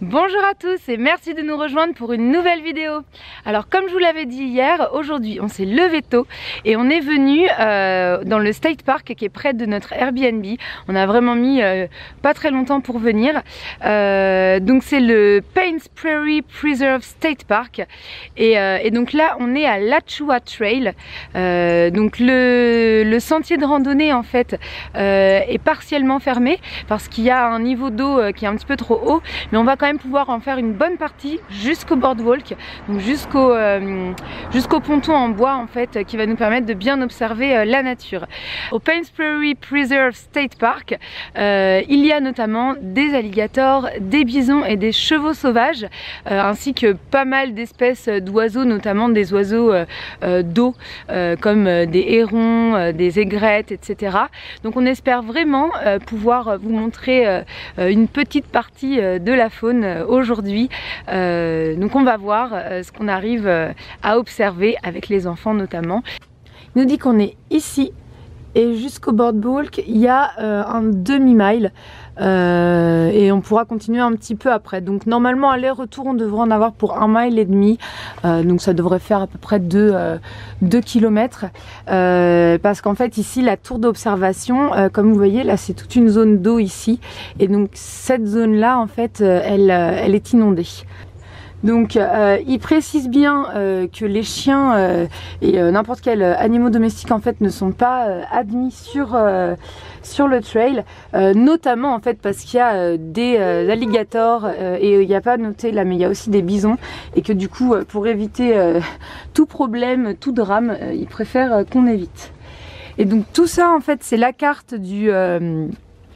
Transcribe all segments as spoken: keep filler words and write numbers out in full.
Bonjour à tous et merci de nous rejoindre pour une nouvelle vidéo. Alors comme je vous l'avais dit hier, aujourd'hui on s'est levé tôt et on est venu euh, dans le State Park qui est près de notre Airbnb. On a vraiment mis euh, pas très longtemps pour venir. Euh, donc c'est le Paynes Prairie Preserve State Park et, euh, et donc là on est à Lachua Trail. Euh, donc le, le sentier de randonnée en fait euh, est partiellement fermé parce qu'il y a un niveau d'eau qui est un petit peu trop haut, mais on va quand même pouvoir en faire une bonne partie jusqu'au boardwalk, donc jusqu'au euh, jusqu'au ponton en bois en fait, qui va nous permettre de bien observer euh, la nature. Au Paynes Prairie Preserve State Park, euh, il y a notamment des alligators, des bisons et des chevaux sauvages, euh, ainsi que pas mal d'espèces d'oiseaux, notamment des oiseaux euh, euh, d'eau, euh, comme euh, des hérons, euh, des aigrettes, et cetera. Donc on espère vraiment euh, pouvoir vous montrer euh, une petite partie euh, de la faune aujourd'hui. Euh, donc on va voir euh, ce qu'on arrive euh, à observer avec les enfants notamment. Il nous dit qu'on est ici et jusqu'au boardwalk il y a euh, un demi-mile euh, et on pourra continuer un petit peu après. Donc normalement aller-retour on devrait en avoir pour un mile et demi, euh, donc ça devrait faire à peu près deux kilomètres, euh, parce qu'en fait ici la tour d'observation, euh, comme vous voyez là c'est toute une zone d'eau ici, et donc cette zone là en fait euh, elle, euh, elle est inondée. Donc euh, il précise bien euh, que les chiens euh, et euh, n'importe quel animal domestique en fait ne sont pas euh, admis sur, euh, sur le trail, euh, notamment en fait parce qu'il y a euh, des euh, alligators euh, et il n'y a pas noté là mais il y a aussi des bisons, et que du coup euh, pour éviter euh, tout problème, tout drame, euh, ils préfèrent euh, qu'on évite. Et donc tout ça en fait c'est la carte du... Euh,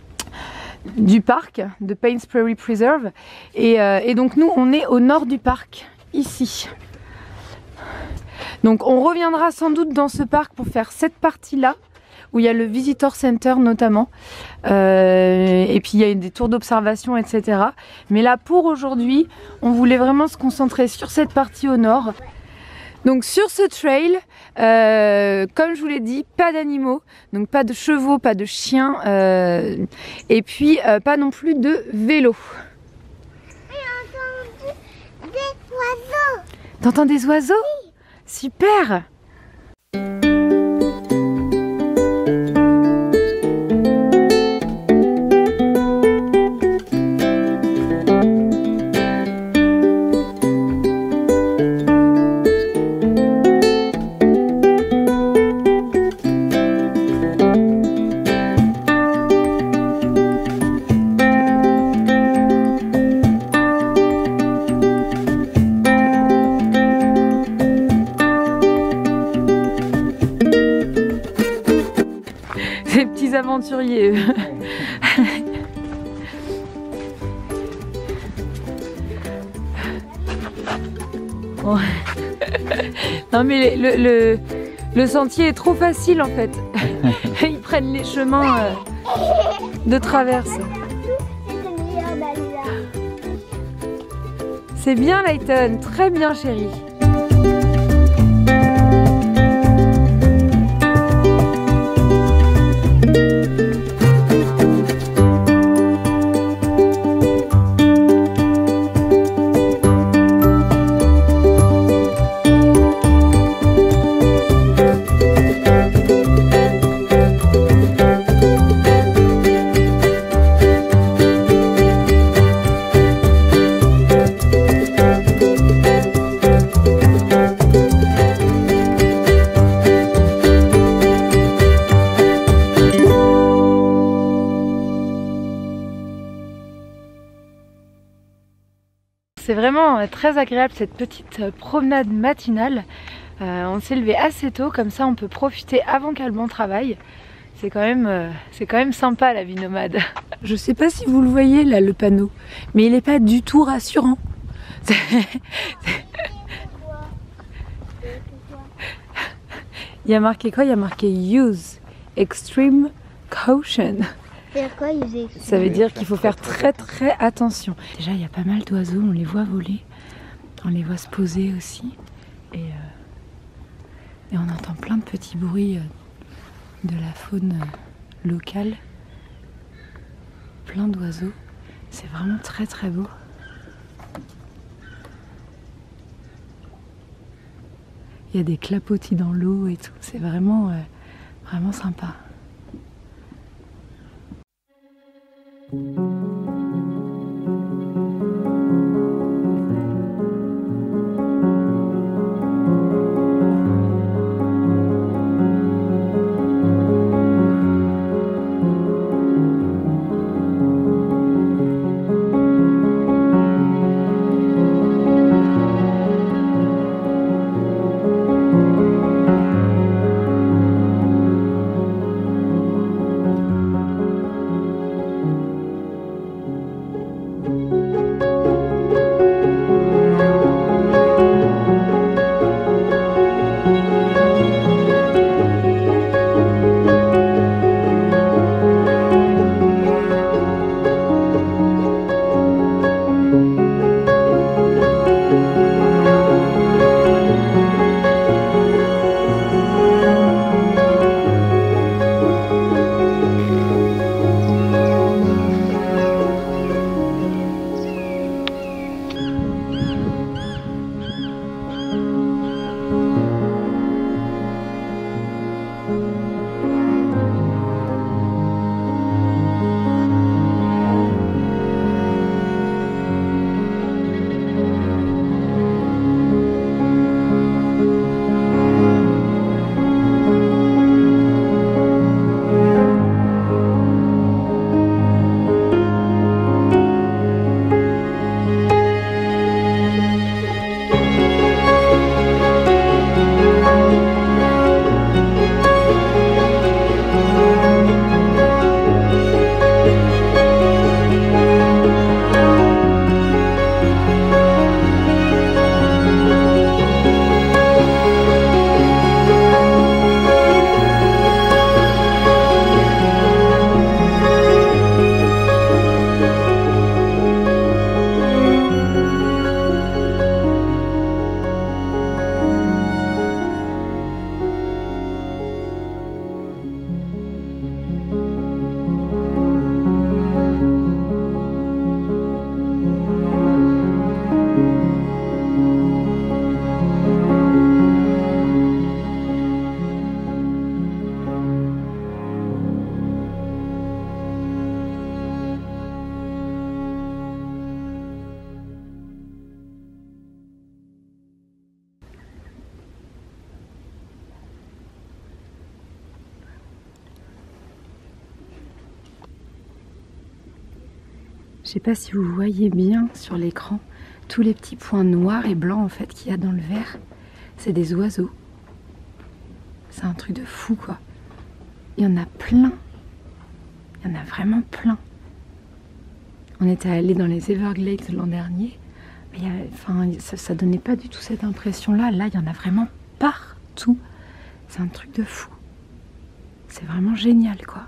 du parc de Paynes Prairie Preserve, et, euh, et donc nous on est au nord du parc ici. Donc on reviendra sans doute dans ce parc pour faire cette partie là où il y a le Visitor Center notamment, euh, et puis il y a des tours d'observation, et cetera. Mais là pour aujourd'hui on voulait vraiment se concentrer sur cette partie au nord. Donc sur ce trail, euh, comme je vous l'ai dit, pas d'animaux, donc pas de chevaux, pas de chiens, euh, et puis euh, pas non plus de vélos. J'ai entendu des oiseaux. T'entends des oiseaux? Oui. Super. Ces petits aventuriers. Oh. Non mais le, le, le sentier est trop facile en fait. Ils prennent les chemins euh, de traverse. C'est bien Layton, très bien chérie. C'est vraiment très agréable cette petite promenade matinale. Euh, on s'est levé assez tôt, comme ça on peut profiter avant qu'Alban travaille. C'est quand même, euh, c'est quand même sympa la vie nomade. Je sais pas si vous le voyez là le panneau, mais il n'est pas du tout rassurant. Il y a marqué quoi? Il y a marqué Use Extreme Caution. Quoi, ça veut dire qu'il faut faire très très attention. Déjà il y a pas mal d'oiseaux, on les voit voler, on les voit se poser aussi, et, euh, et on entend plein de petits bruits de la faune locale, plein d'oiseaux, c'est vraiment très très beau. Il y a des clapotis dans l'eau et tout. C'est vraiment, euh, vraiment sympa. Je sais pas si vous voyez bien sur l'écran tous les petits points noirs et blancs en fait qu'il y a dans le verre. C'est des oiseaux. C'est un truc de fou quoi. Il y en a plein. Il y en a vraiment plein. On était allé dans les Everglades l'an dernier. Mais il y a, enfin, ça, ça donnait pas du tout cette impression là. Là il y en a vraiment partout. C'est un truc de fou. C'est vraiment génial quoi.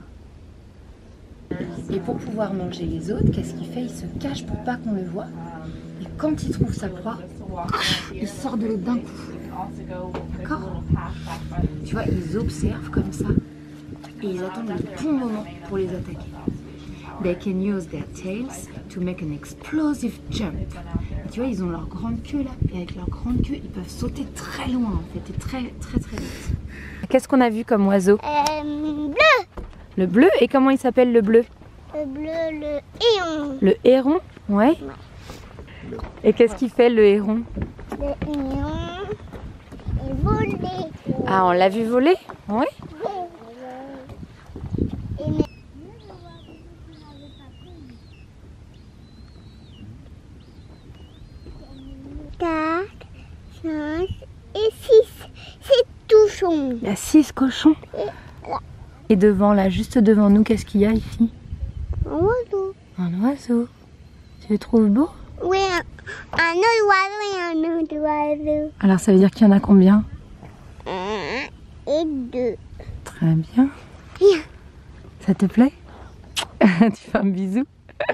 Et pour pouvoir manger les autres, qu'est-ce qu'il fait? Il se cache pour pas qu'on le voie. Et quand il trouve sa proie, il sort de l'eau d'un coup. D'accord? Tu vois, ils observent comme ça. Et ils attendent le bon moment pour les attaquer. They can use their tails to make an explosive jump. Et tu vois, ils ont leur grande queue là. Et avec leur grande queue, ils peuvent sauter très loin en fait. Et très très très vite. Qu'est-ce qu'on a vu comme oiseau? Euh, bleu. Le bleu? Et comment il s'appelle le bleu? Le bleu, le héron. Le héron? Ouais. Ouais. Et qu'est-ce qu'il fait le héron? Le héron est volé. Ah, on l'a vu voler? Ouais. quatre, cinq et six. C'est touchon. Il y a six cochons. Et devant, là, juste devant nous, qu'est-ce qu'il y a ici? Un oiseau. Un oiseau. Tu le trouves beau? Oui, un, un autre oiseau et un autre oiseau. Alors ça veut dire qu'il y en a combien? Un et deux. Très bien. Bien. Ça te plaît? Tu fais un bisou?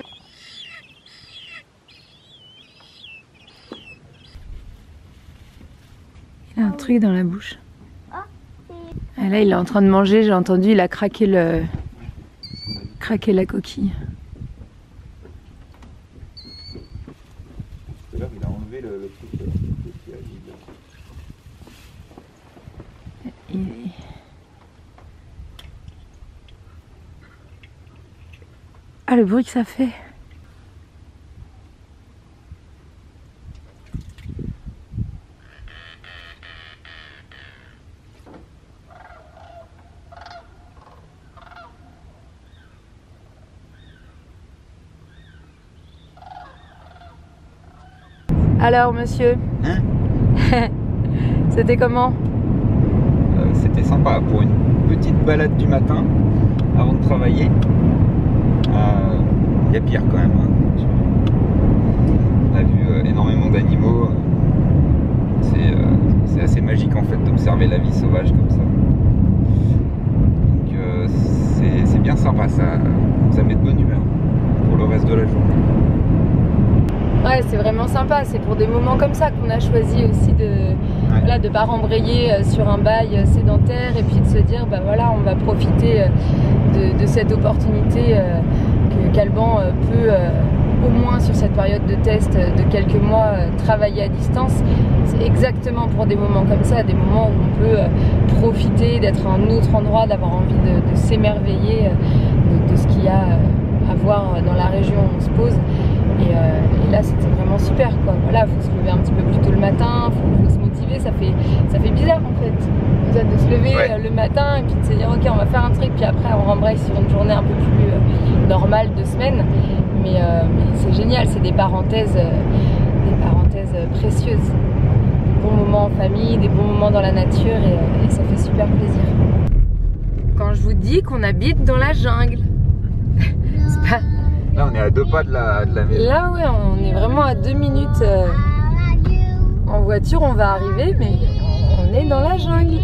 Il a un truc dans la bouche. Et là, il est en train de manger, j'ai entendu, il a craqué le... craqué la coquille. Tout à l'heure, il a enlevé le, le truc qui est vide. Il... Ah, le bruit que ça fait. Alors, monsieur, Hein? c'était comment? Euh, C'était sympa pour une petite balade du matin avant de travailler. Il euh, y a pire quand même. Hein. On a vu euh, énormément d'animaux. C'est euh, assez magique en fait d'observer la vie sauvage comme ça. Donc euh, c'est bien sympa, ça, ça met de bonne humeur pour le reste de la journée. Ouais, c'est vraiment sympa, c'est pour des moments comme ça qu'on a choisi aussi de ouais. voilà, de pas rembrayer sur un bail sédentaire et puis de se dire bah voilà, on va profiter de, de cette opportunité que qu'Alban peut au moins sur cette période de test de quelques mois travailler à distance. C'est exactement pour des moments comme ça, des moments où on peut profiter d'être à un autre endroit, d'avoir envie de, de s'émerveiller de, de ce qu'il y a à voir dans la région où on se pose. Et, euh, et là c'était vraiment super quoi. Voilà, faut se lever un petit peu plus tôt le matin, faut, faut se motiver, ça fait, ça fait bizarre en fait de se lever ouais. le matin et puis de se dire ok on va faire un truc puis après on rembraye sur une journée un peu plus euh, normale de semaine. Mais, euh, mais c'est génial, c'est des parenthèses, euh, des parenthèses précieuses. Des bons moments en famille, des bons moments dans la nature et, et ça fait super plaisir. Quand je vous dis qu'on habite dans la jungle, c'est pas... Là on est à deux pas de la, de la maison. Là ouais, on est vraiment à deux minutes euh, en voiture, on va arriver mais on est dans la jungle.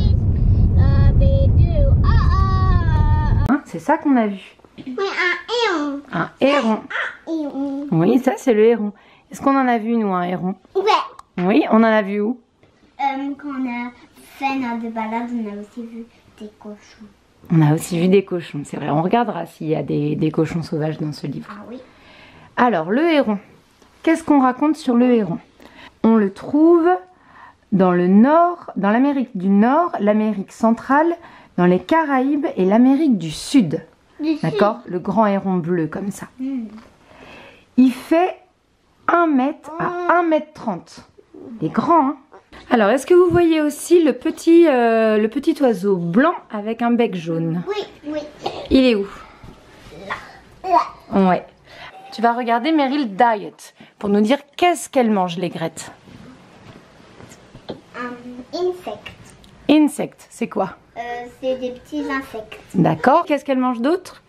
Hein, c'est ça qu'on a vu. Oui, un héron. Un héron. héron. Oui, ça c'est le héron. Est-ce qu'on en a vu nous un héron? Ouais. Oui, on en a vu où? euh, Quand on a fait notre balade, on a aussi vu des cochons. On a aussi vu des cochons, c'est vrai. On regardera s'il y a des, des cochons sauvages dans ce livre. Ah oui. Alors, le héron. Qu'est-ce qu'on raconte sur le héron? On le trouve dans le nord, dans l'Amérique du Nord, l'Amérique centrale, dans les Caraïbes et l'Amérique du Sud. D'accord? Le grand héron bleu, comme ça. Mm. Il fait un mètre à un mètre trente. Il est grand, hein? Alors, est-ce que vous voyez aussi le petit, euh, le petit oiseau blanc avec un bec jaune? Oui, oui. Il est où? Là. Là. Ouais. Tu vas regarder Meryl Diet pour nous dire qu'est-ce qu'elle mange, l'aigrette. Um, insecte. Insecte, c'est quoi? euh, C'est des petits insectes. D'accord. Qu'est-ce qu'elle mange d'autre?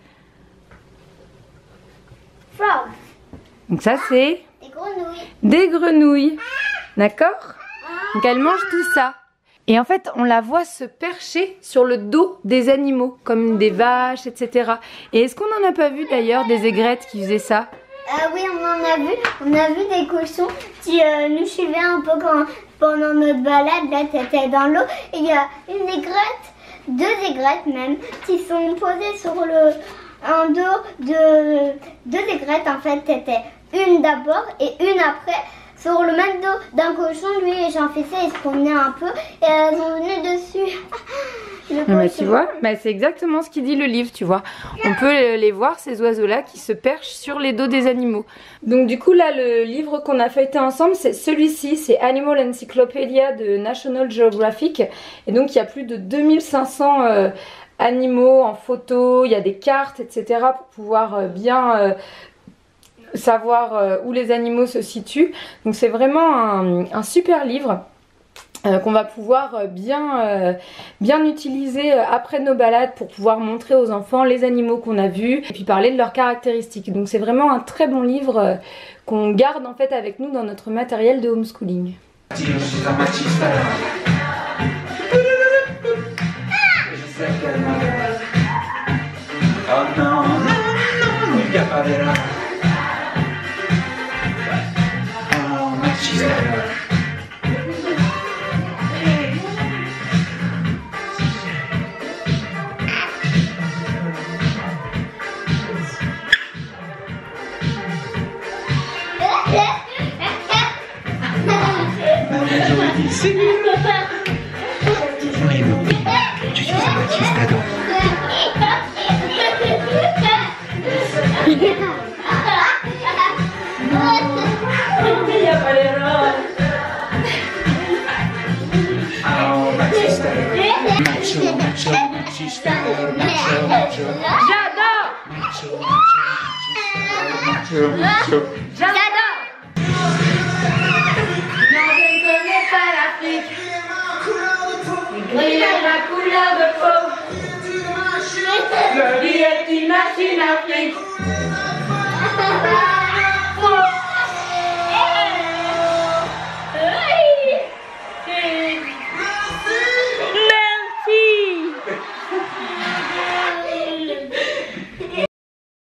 Frogs. Donc ça, c'est? Des grenouilles. Des grenouilles. D'accord? Donc elle mange tout ça. Et en fait, on la voit se percher sur le dos des animaux, comme des vaches, et cetera. Et est-ce qu'on n'en a pas vu d'ailleurs des aigrettes qui faisaient ça? Ah oui, on en a vu. On a vu des cochons qui euh, nous suivaient un peu quand, pendant notre balade. Là, t'étais dans l'eau. Et il y a une aigrette, deux aigrettes même, qui sont posées sur le en dos de deux aigrettes. En fait, t'étais une d'abord et une après. Sur le même dos d'un cochon, lui et Jean-Fessé, ils se promenaient un peu et elles sont venues dessus. Non, mais tu vois, bah, c'est exactement ce qu'il dit le livre, tu vois. On peut les voir, ces oiseaux-là, qui se perchent sur les dos des animaux. Donc du coup, là, le livre qu'on a feuilleté ensemble, c'est celui-ci, c'est Animal Encyclopedia de National Geographic. Et donc, il y a plus de deux mille cinq cents euh, animaux en photo, il y a des cartes, et cetera pour pouvoir euh, bien... Euh, savoir euh, où les animaux se situent. Donc c'est vraiment un, un super livre euh, qu'on va pouvoir euh, bien, euh, bien utiliser euh, après nos balades pour pouvoir montrer aux enfants les animaux qu'on a vus et puis parler de leurs caractéristiques. Donc c'est vraiment un très bon livre euh, qu'on garde en fait avec nous dans notre matériel de homeschooling. C'est nul. J'adore. J'adore.